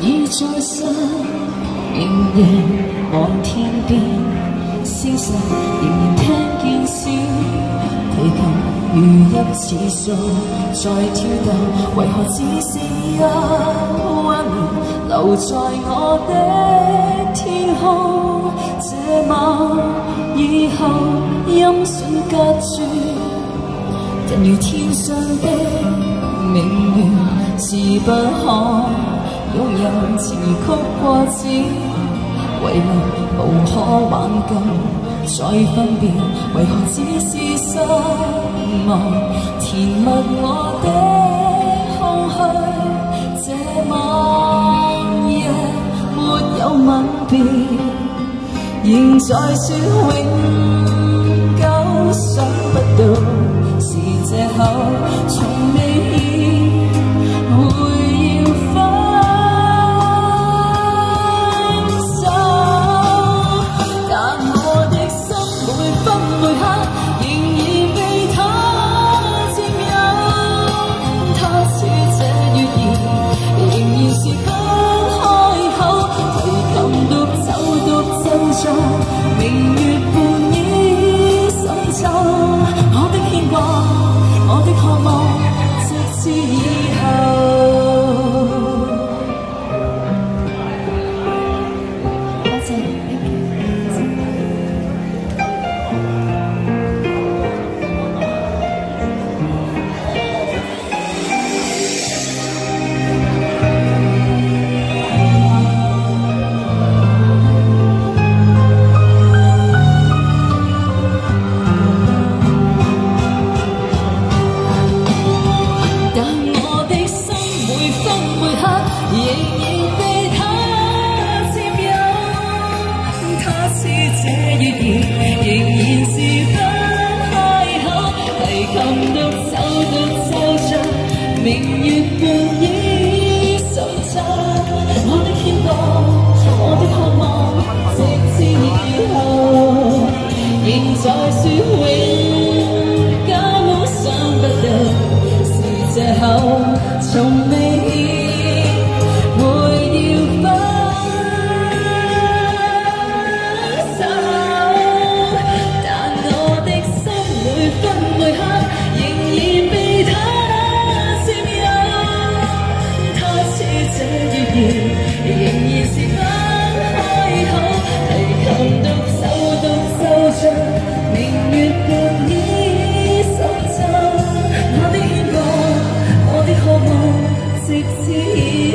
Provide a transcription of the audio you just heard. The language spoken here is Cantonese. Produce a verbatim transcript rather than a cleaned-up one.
已在身，仍然望天邊，消失仍然聽見小提琴如泣似訴在跳動，為何只是一畫面留在我的天空？這晚以後音訊隔絕，人如天上的明月，是不可擁有詞曲過節，遺留無可挽救再分別，為何只是失望填密我的空虛？這晚夜沒有吻別，仍在說永久，想不到是藉口，從未會要分。明月伴倚深秋，我的牽掛，我的渴望，直至以後。多謝你。仍然是不開口，提琴獨奏獨奏着明月伴倚深秋，我的牽掛，我的渴望，直至以後，仍在說永久，想不到是藉口，從未仍然是不開口，提琴獨奏獨奏着明月伴倚深秋，我的牽掛，我的渴望，直至